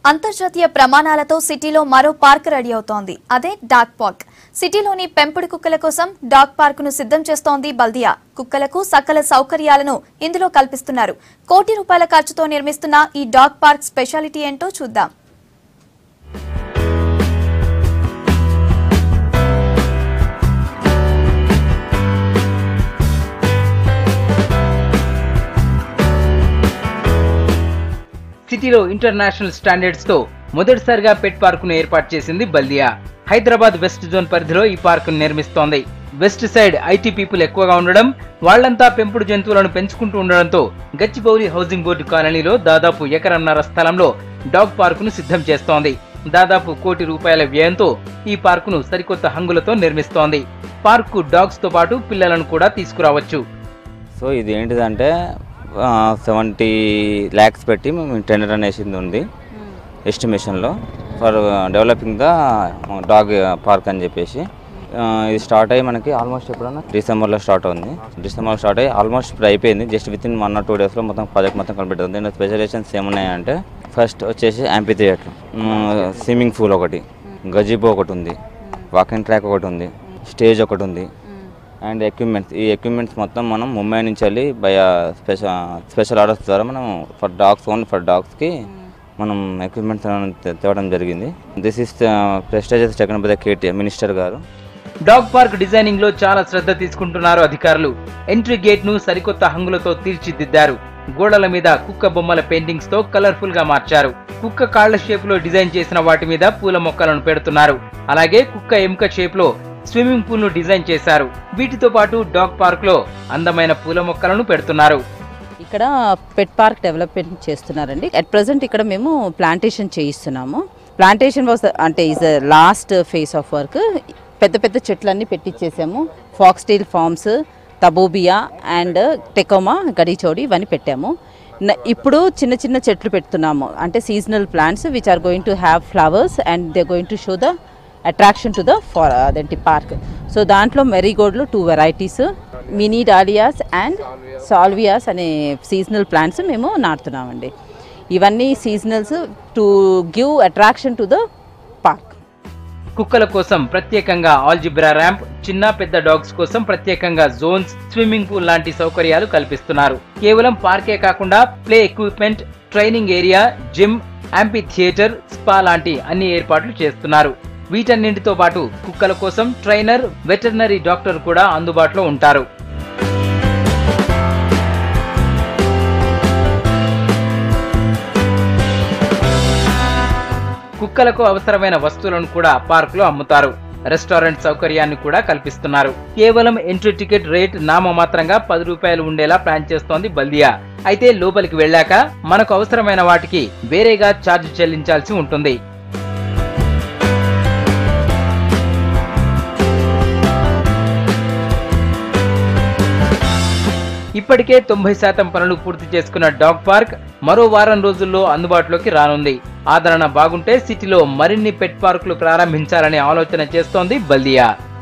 అంతర్జాతీయ ప్రమాణాలతో సిటీలో మరో పార్క్ రెడీ అవుతోంది. అదే డాగ్ పార్క్. సిటీలోని పెంపుడు కుక్కల కోసం డాగ్ పార్క్ ను సిద్ధం చేస్తోంది బల్దియా. కుక్కలకు సకల సౌకర్యాలను ఇందులో కల్పిస్తున్నారు. కోటి రూపాయల ఖర్చుతో నిర్మిస్తున్న ఈ డాగ్ పార్క్ స్పెషాలిటీ ఏంటో చూద్దాం. సిటీలో ఇంటర్నేషనల్ స్టాండర్డ్స్ తో మొదటిసారిగా పెట్ పార్క్ ను ఏర్పాటు చేసింది బల్దియా. హైదరాబాద్ వెస్ట్ జోన్ పరిధిలో ఈ పార్క్ ను నిర్మిస్తోంది. వెస్ట్ సైడ్ ఐటీ పీపుల్ ఎక్కువగా ఉండడం, వాళ్లంతా పెంపుడు జంతువులను పెంచుకుంటూ ఉండడంతో గచ్చిబౌలి హౌసింగ్ బోర్డు కాలనీలో దాదాపు ఎకరన్నర స్థలంలో డాగ్ పార్క్ ను సిద్ధం చేస్తోంది. దాదాపు కోటి రూపాయల వ్యయంతో ఈ పార్క్ ను సరికొత్త హంగులతో నిర్మిస్తోంది. పార్క్ డాగ్స్ తో పాటు పిల్లలను కూడా తీసుకురావచ్చు. సో ఇది ఏంటిదంటే 70 lakhs పెట్టి మేము టెండర్ అనేసింది ఉంది ఎస్టిమేషన్లో for developing the dog park అని చెప్పేసి. ఇది స్టార్ట్ అయ్యి మనకి ఆల్మోస్ట్ ఎప్పుడన్నా డిసెంబర్లో స్టార్ట్ అవుతుంది. డిసెంబర్లో స్టార్ట్ అయ్యి ఆల్మోస్ట్ ఇప్పుడు అయిపోయింది. జస్ట్ వితిన్ 1 or 2 daysలో మొత్తం ప్రాజెక్ట్ మొత్తం కంప్లీట్ అవుతుంది. దీనిలో స్పెషలైజేషన్స్ ఏమున్నాయంటే ఫస్ట్ వచ్చేసి యాంపీ థియేటర్, స్విమ్మింగ్ పూల్ ఒకటి, గజిబో ఒకటి ఉంది, వాకింగ్ ట్రాక్ ఒకటి ఉంది, స్టేజ్ ఒకటి ఉంది అండ్ ఎక్విప్మెంట్స్. ఈ ఎక్విప్మెంట్స్ మొత్తం మనం ముంబై నుంచి వెళ్ళి బై స్పెషల్ ఆర్డర్స్ ద్వారా మనం ఫర్ డాగ్స్ ఓన్లీ ఫర్ డాగ్స్కి మనం ఎక్విప్మెంట్స్ తేవడం జరిగింది. This is prestigious taken by the KTR minister గారు. డాగ్ పార్క్ డిజైనింగ్ లో చాలా శ్రద్ధ తీసుకుంటున్నారు అధికారులు. ఎంట్రీ గేట్ ను సరికొత్త హంగులతో తీర్చిదిద్దారు. గోడల మీద కుక్క బొమ్మల పెయింటింగ్స్ తో కలర్ఫుల్ గా మార్చారు. కుక్క కాళ్ల షేప్ లో డిజైన్ చేసిన వాటి మీద పూల మొక్కలను పెడుతున్నారు. అలాగే కుక్క ఎముక షేప్ లో స్విమ్మింగ్ పూల్ ను డిజైన్ చేశారు. వీటితో పాటు డాగ్ పార్క్ లో అందమైన పూల మొక్కలను పెడుతున్నారు. ఇక్కడ పెట్ పార్క్ డెవలప్మెంట్ చేస్తున్నారండి. అట్ ప్రెసెంట్ ఇక్కడ మేము ప్లాంటేషన్ చేయిస్తున్నాము. ప్లాంటేషన్ అంటే is last phase of work. పెద్ద పెద్ద చెట్లన్నీ పెట్టించేసాము. Foxtail farms, tabebuia and tecoma, గడిచౌడి ఇవన్నీ పెట్టాము. ఇప్పుడు చిన్న చిన్న చెట్లు పెడుతున్నాము. అంటే seasonal plants which are going to have flowers and they going to show the attraction to the అదేంటి పార్క్. సో దాంట్లో మెరీగోల్డ్లో 2 varieties, mini dahlias and salvias అనే సీజనల్ ప్లాంట్స్ మేము నాటుతున్నామండి. ఇవన్నీ seasonals to give attraction to the park. కుక్కల కోసం ప్రత్యేకంగా ఆల్జిబ్రా ర్యాంప్, చిన్న పెద్ద డాగ్స్ కోసం ప్రత్యేకంగా జోన్స్, స్విమ్మింగ్ పూల్ లాంటి సౌకర్యాలు కల్పిస్తున్నారు. కేవలం పార్కే కాకుండా play equipment, training area, gym, amphitheatre, spa లాంటి అన్ని ఏర్పాట్లు చేస్తున్నారు. వీటన్నింటితో పాటు కుక్కల కోసం ట్రైనర్, వెటర్నరీ డాక్టర్ కూడా అందుబాటులో ఉంటారు. కుక్కలకు అవసరమైన వస్తువులను కూడా పార్క్ లో అమ్ముతారు. రెస్టారెంట్ సౌకర్యాన్ని కూడా కల్పిస్తున్నారు. కేవలం ఎంట్రీ టికెట్ రేట్ నామమాత్రంగా 10 రూపాయలు ఉండేలా ప్లాన్ చేస్తోంది బల్దియా. అయితే లోపలికి వెళ్ళాక మనకు అవసరమైన వాటికి వేరేగా ఛార్జ్ చెల్లించాల్సి ఉంటుంది. ఇప్పటికే 90% పనులు పూర్తి చేసుకున్న డాగ్ పార్క్ మరో వారం రోజుల్లో అందుబాటులోకి రానుంది. ఆదరణ బాగుంటే సిటీలో మరిన్ని పెట్ పార్కులు ప్రారంభించాలనే ఆలోచన చేస్తోంది బల్దియా.